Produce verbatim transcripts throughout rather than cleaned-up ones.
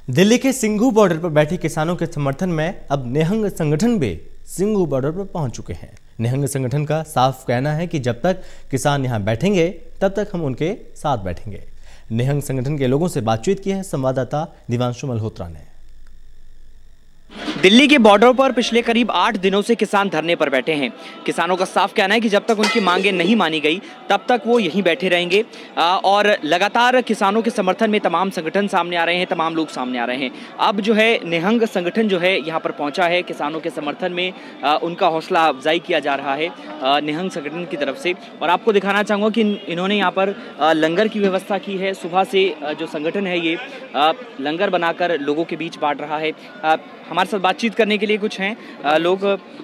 दिल्ली के सिंघू बॉर्डर पर बैठे किसानों के समर्थन में अब निहंग संगठन भी सिंघू बॉर्डर पर पहुंच चुके हैं। निहंग संगठन का साफ कहना है कि जब तक किसान यहां बैठेंगे तब तक हम उनके साथ बैठेंगे। निहंग संगठन के लोगों से बातचीत की है संवाददाता दिवांशु मल्होत्रा ने। दिल्ली के बॉर्डर पर पिछले करीब आठ दिनों से किसान धरने पर बैठे हैं। किसानों का साफ कहना है कि जब तक उनकी मांगें नहीं मानी गई तब तक वो यहीं बैठे रहेंगे और लगातार किसानों के समर्थन में तमाम संगठन सामने आ रहे हैं, तमाम लोग सामने आ रहे हैं। अब जो है निहंग संगठन जो है यहाँ पर पहुँचा है किसानों के समर्थन में, उनका हौसला अफजाई किया जा रहा है निहंग संगठन की तरफ से। और आपको दिखाना चाहूँगा कि इन्होंने यहाँ पर लंगर की व्यवस्था की है। सुबह से जो संगठन है ये लंगर बनाकर लोगों के बीच बांट रहा है। हमारे साथ बातचीत करने के लिए कुछ हैं लोग।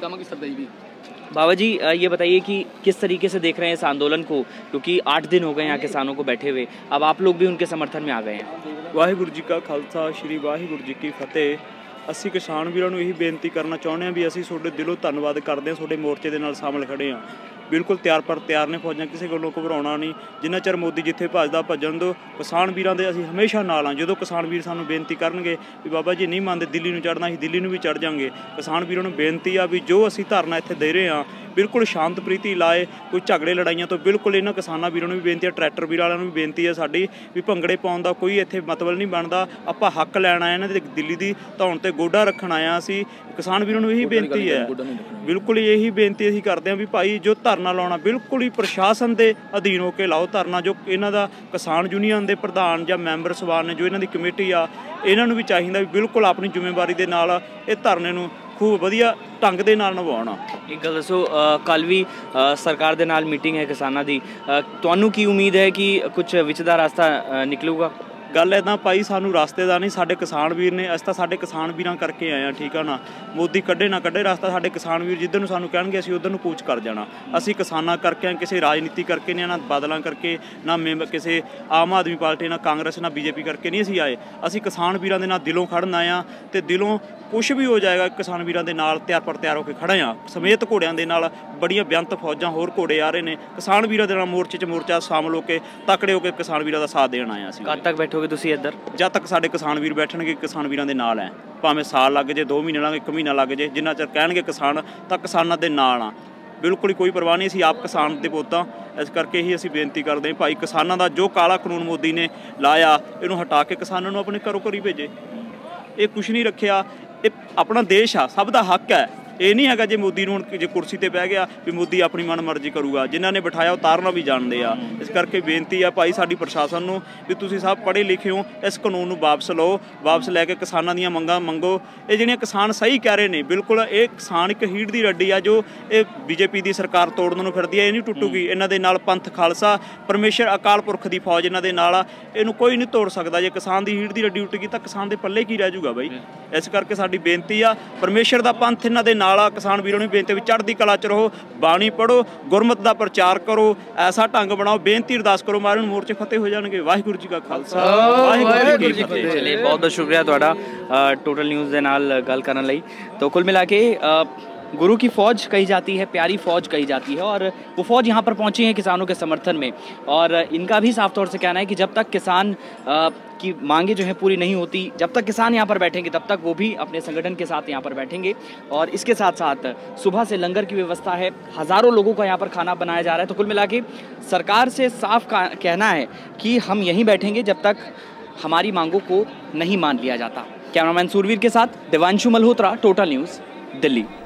बाबा जी, ये बताइए कि किस तरीके से देख रहे हैं इस आंदोलन को, क्योंकि आठ दिन हो गए यहाँ किसानों को बैठे हुए, अब आप लोग भी उनके समर्थन में आ गए हैं। वाहिगुरू जी का खालसा, श्री वाहिगुरू जी की फतेह। ਅਸੀਂ ਕਿਸਾਨ ਵੀਰਾਂ ਨੂੰ ਇਹੀ ਬੇਨਤੀ ਕਰਨਾ ਚਾਹੁੰਦੇ ਹਾਂ ਵੀ ਅਸੀਂ ਤੁਹਾਡੇ ਦਿਲੋਂ ਧੰਨਵਾਦ ਕਰਦੇ ਹਾਂ, ਤੁਹਾਡੇ ਮੋਰਚੇ ਦੇ ਨਾਲ ਸ਼ਾਮਲ ਖੜੇ ਹਾਂ। ਬਿਲਕੁਲ ਤਿਆਰ ਪਰ ਤਿਆਰ ਨੇ ਫੌਜਾਂ, ਕਿਸੇ ਗੱਲੋਂ ਘਬਰਾਉਣਾ ਨਹੀਂ। ਜਿੰਨਾ ਚਿਰ ਮੋਦੀ ਜਿੱਥੇ ਭੱਜਦਾ ਭੱਜਣ ਦਿਓ। ਕਿਸਾਨ ਵੀਰਾਂ ਦੇ ਅਸੀਂ ਹਮੇਸ਼ਾ ਨਾਲ ਹਾਂ। ਜਦੋਂ ਕਿਸਾਨ ਵੀਰ ਸਾਨੂੰ ਬੇਨਤੀ ਕਰਨਗੇ ਵੀ ਬਾਬਾ ਜੀ ਨਹੀਂ ਮੰਨਦੇ ਦਿੱਲੀ ਨੂੰ ਚੜ੍ਹਨਾ, ਅਸੀਂ ਦਿੱਲੀ ਨੂੰ ਵੀ ਚੜ੍ਹ ਜਾਵਾਂਗੇ। ਕਿਸਾਨ ਵੀਰਾਂ ਨੂੰ ਬੇਨਤੀ ਆ ਵੀ ਜੋ ਅਸੀਂ ਧਰਨਾ ਇੱਥੇ ਦੇ ਰਹੇ ਹਾਂ ਬਿਲਕੁਲ ਸ਼ਾਂਤ ਪ੍ਰੀਤੀ ਲਾਏ, ਕੋਈ ਝਗੜੇ ਲੜਾਈਆਂ ਤੋਂ ਬਿਲਕੁਲ। ਇਹਨਾਂ ਕਿਸਾਨਾਂ ਵੀਰਾਂ ਨੂੰ ਵੀ ਬੇਨਤੀ ਹੈ, ਟਰੈਕਟਰ ਵੀਰਾਂ ਵਾਲਿਆਂ ਨੂੰ ਵੀ ਬੇਨਤੀ ਹੈ ਸਾਡੀ ਵੀ ਭੰਗੜੇ ਪਾਉਣ ਦਾ ਕੋਈ ਇੱਥੇ ਮਤਲਬ ਨਹੀਂ ਬਣਦਾ। ਆਪਾਂ ਹੱਕ ਲੈਣ ਆਏ ਇਹਨਾਂ ਦੇ ਦਿੱਲੀ ਦੀ ਧੌਣ ਤੇ ਗੋਡਾ ਰੱਖਣ ਆਇਆ। ਅਸੀਂ ਕਿਸਾਨ ਵੀਰਾਂ ਨੂੰ ਇਹੀ ਬੇਨਤੀ ਹੈ, ਬਿਲਕੁਲ ਇਹੀ ਬੇਨਤੀ ਅਸੀਂ ਕਰਦੇ ਹਾਂ ਵੀ ਭਾਈ ਜੋ ਧਰਨਾ ਲਾਉਣਾ ਬਿਲਕੁਲ ਹੀ ਪ੍ਰਸ਼ਾਸਨ ਦੇ ਅਧੀਨ ਹੋ ਕੇ ਲਾਓ ਧਰਨਾ। ਜੋ ਇਹਨਾਂ ਦਾ ਕਿਸਾਨ ਯੂਨੀਅਨ ਦੇ ਪ੍ਰਧਾਨ ਜਾਂ ਮੈਂਬਰ ਸਭਾ ਨੇ, ਜੋ ਇਹਨਾਂ ਦੀ ਕਮੇਟੀ ਆ, ਇਹਨਾਂ ਨੂੰ ਵੀ ਚਾਹੀਦਾ ਵੀ ਬਿਲਕੁਲ ਆਪਣੀ ਜ਼ਿੰਮੇਵਾਰੀ ਦੇ ਨਾਲ ਇਹ ਧਰਨੇ ਨੂੰ खूब वधिया ढंग दे नाल निभाउणा। एक गल दसो, कल भी सरकार दे नाल मीटिंग है किसानां दी, तुहानूं की उम्मीद है कि कुछ विच दा रास्ता निकलूगा? ਗੱਲ ਇੱਦਾਂ ਭਾਈ, ਸਾਨੂੰ ਰਸਤੇ ਦਾ ਨਹੀਂ, ਸਾਡੇ ਕਿਸਾਨ ਵੀਰ ਨੇ। ਅਸੀਂ ਤਾਂ ਸਾਡੇ ਕਿਸਾਨ ਵੀਰਾਂ ਕਰਕੇ ਆਏ ਹਾਂ, ਠੀਕ ਆ ਨਾ। ਮੋਦੀ ਕੱਢੇ ਨਾ ਕੱਢੇ ਰਸਤਾ, ਸਾਡੇ ਕਿਸਾਨ ਵੀਰ ਜਿੱਧਰ ਨੂੰ ਸਾਨੂੰ ਕਹਿਣਗੇ ਅਸੀਂ ਉੱਧਰ ਨੂੰ ਕੂਚ ਕਰ ਜਾਣਾ। ਅਸੀਂ ਕਿਸਾਨਾਂ ਕਰਕੇ ਆਏ, ਕਿਸੇ ਰਾਜਨੀਤੀ ਕਰਕੇ ਨਹੀਂ, ਨਾ ਬਾਦਲਾਂ ਕਰਕੇ, ਨਾ ਮੈਂਬਰ ਕਿਸੇ ਆਮ ਆਦਮੀ ਪਾਰਟੀ, ਨਾ ਕਾਂਗਰਸ, ਨਾ ਬੀਜੇਪੀ ਕਰਕੇ ਨਹੀਂ ਅਸੀਂ ਆਏ। ਅਸੀਂ ਕਿਸਾਨ ਵੀਰਾਂ ਦੇ ਨਾਲ ਦਿਲੋਂ ਖੜਨ ਆਏ ਹਾਂ ਤੇ ਦਿਲੋਂ ਕੁਛ ਵੀ ਹੋ ਜਾਏਗਾ ਕਿਸਾਨ ਵੀਰਾਂ ਦੇ ਨਾਲ ਤਿਆਰ ਪਰ ਤਿਆਰ ਹੋ ਕੇ ਖੜੇ ਹਾਂ, ਸਮੇਤ ਘੋੜਿਆਂ ਦੇ ਨਾਲ। ਬੜੀਆਂ ਬੇਅੰਤ ਫੌਜਾਂ ਹੋਰ ਘੋੜੇ ਆ ਰਹੇ ਨੇ। ਕਿਸਾਨ ਵੀਰਾਂ ਦੇ ਨਾਲ ਮੋਰਚੇ 'ਚ ਮੋਰਚਾ ਸ਼ਾਮਲ ਹੋ ਕੇ ਤਕੜੇ ਹੋ ਕੇ ਕਿਸਾਨ ਵੀਰਾਂ ਦਾ ਸਾਥ ਦੇਣ ਆਏ ਹਾਂ ਅਸੀਂ। ਕਦ ਤੱਕ ਬੈਠੋਗੇ ਤੁਸੀਂ ਇੱਧਰ? ਜਦ ਤੱਕ ਸਾਡੇ ਕਿਸਾਨ ਵੀਰ ਬੈਠਣਗੇ ਕਿਸਾਨ ਵੀਰਾਂ ਦੇ ਨਾਲ ਹੈ। ਭਾਵੇਂ ਸਾਲ ਲੱਗ ਜੇ, ਦੋ ਮਹੀਨੇ ਲੱਗ, ਇੱਕ ਮਹੀਨਾ ਲੱਗ ਜੇ, ਜਿੰਨਾ ਚਿਰ ਕਹਿਣਗੇ ਕਿਸਾਨ ਤਾਂ ਕਿਸਾਨਾਂ ਦੇ ਨਾਲ ਆ। ਬਿਲਕੁਲ ਹੀ ਕੋਈ ਪਰਵਾਹ ਨਹੀਂ। ਅਸੀਂ ਆਪ ਕਿਸਾਨ ਦੇ ਪੁੱਤ ਹਾਂ, ਇਸ ਕਰਕੇ ਹੀ ਅਸੀਂ ਬੇਨਤੀ ਕਰਦੇ ਹਾਂ ਭਾਈ ਕਿਸਾਨਾਂ ਦਾ ਜੋ ਕਾਲਾ ਕਾਨੂੰਨ ਮੋਦੀ ਨੇ ਲਾਇਆ ਇਹਨੂੰ ਹਟਾ ਕੇ ਕਿਸਾਨਾਂ ਨੂੰ ਆਪਣੇ ਘਰੋਂ ਘਰੀ ਭੇਜੇ। ਇਹ ਕੁਛ ਨਹੀਂ ਰੱਖਿਆ, ਇਹ ਆਪਣਾ ਦੇਸ਼ ਆ, ਸਭ ਦਾ ਹੱਕ ਹੈ। ਇਹ ਨਹੀਂ ਹੈਗਾ ਜੇ ਮੋਦੀ ਨੂੰ ਹੁਣ ਜੇ ਕੁਰਸੀ ਤੇ ਬਹਿ ਗਿਆ ਵੀ ਮੋਦੀ ਆਪਣੀ ਮਨ ਮਰਜ਼ੀ ਕਰੂਗਾ। ਜਿਨ੍ਹਾਂ ਨੇ ਬਿਠਾਇਆ ਉਤਾਰਨਾ ਵੀ ਜਾਣਦੇ ਆ। ਇਸ ਕਰਕੇ ਬੇਨਤੀ ਆ ਭਾਈ ਸਾਡੀ ਪ੍ਰਸ਼ਾਸਨ ਨੂੰ ਵੀ ਤੁਸੀਂ ਸਭ ਪੜ੍ਹੇ ਲਿਖੇ ਹੋ, ਇਸ ਕਾਨੂੰਨ ਨੂੰ ਵਾਪਸ ਲਓ। ਵਾਪਸ ਲੈ ਕੇ ਕਿਸਾਨਾਂ ਦੀਆਂ ਮੰਗਾਂ ਮੰਗੋ। ਇਹ ਜਿਹੜੀਆਂ ਕਿਸਾਨ ਸਹੀ ਕਹਿ ਰਹੇ ਨੇ, ਬਿਲਕੁਲ ਇਹ ਕਿਸਾਨ ਇੱਕ ਹੀੜ ਦੀ ਰੱਡੀ ਆ ਜੋ ਇਹ ਬੀਜੇਪੀ ਦੀ ਸਰਕਾਰ ਤੋੜਨ ਨੂੰ ਫਿਰਦੀ ਹੈ। ਇਹ ਨਹੀਂ ਟੁੱਟੂਗੀ। ਇਹਨਾਂ ਦੇ ਨਾਲ ਪੰਥ ਖਾਲਸਾ, ਪਰਮੇਸ਼ਰ, ਅਕਾਲ ਪੁਰਖ ਦੀ ਫੌਜ ਇਹਨਾਂ ਦੇ ਨਾਲ ਆ। ਇਹਨੂੰ ਕੋਈ ਨਹੀਂ ਤੋੜ ਸਕਦਾ। ਜੇ ਕਿਸਾਨ ਦੀ ਹੀੜ ਦੀ ਰੱਡੀ ਉੱਟ ਗਈ ਤਾਂ ਕਿਸਾਨ ਦੇ ਪੱਲੇ ਕੀ ਰਹਿ ਜਾਊਗਾ ਬਾਈ। ਇਸ ਕਰਕੇ ਸਾਡੀ ਬੇਨਤੀ ਆ, ਪਰਮੇਸ਼ਰ ਦਾ ਪੰਥ ਇਹਨਾਂ ਦੇ ਨਾਲ ਆ। ਕਿਸਾਨ ਵੀਰਾਂ ਨੂੰ ਬੇਨਤੀ ਵੀ ਚੜ੍ਹਦੀ ਕਲਾ 'ਚ ਰਹੋ, ਬਾਣੀ ਪੜ੍ਹੋ, ਗੁਰਮਤ ਦਾ ਪ੍ਰਚਾਰ ਕਰੋ, ਐਸਾ ਢੰਗ ਬਣਾਓ, ਬੇਨਤੀ ਅਰਦਾਸ ਕਰੋ, ਮਾਰਨ ਮੋਰਚੇ ਫਤਿਹ ਹੋ ਜਾਣਗੇ। ਵਾਹਿਗੁਰੂ ਜੀ ਕਾ ਖਾਲਸਾ, ਵਾਹਿਗੁਰੂ ਜੀ ਕੀ ਫਤਿਹ। ਚਲਿਏ, ਬਹੁਤ ਬਹੁਤ ਸ਼ੁਕਰੀਆ ਤੁਹਾਡਾ ਟੋਟਲ ਨਿਊਜ਼ ਦੇ ਨਾਲ ਗੱਲ ਕਰਨ ਲਈ। तो कुल मिला के गुरु की फ़ौज कही जाती है, प्यारी फ़ौज कही जाती है, और वो फ़ौज यहाँ पर पहुँची है किसानों के समर्थन में। और इनका भी साफ तौर से कहना है कि जब तक किसान की मांगे जो है पूरी नहीं होती, जब तक किसान यहाँ पर बैठेंगे तब तक वो भी अपने संगठन के साथ यहाँ पर बैठेंगे। और इसके साथ साथ सुबह से लंगर की व्यवस्था है, हज़ारों लोगों का यहाँ पर खाना बनाया जा रहा है। तो कुल मिला के सरकार से साफ कहना है कि हम यहीं बैठेंगे जब तक हमारी मांगों को नहीं मान लिया जाता। कैमरामैन सूरवीर के साथ दिवांशु मल्होत्रा, टोटल न्यूज़, दिल्ली।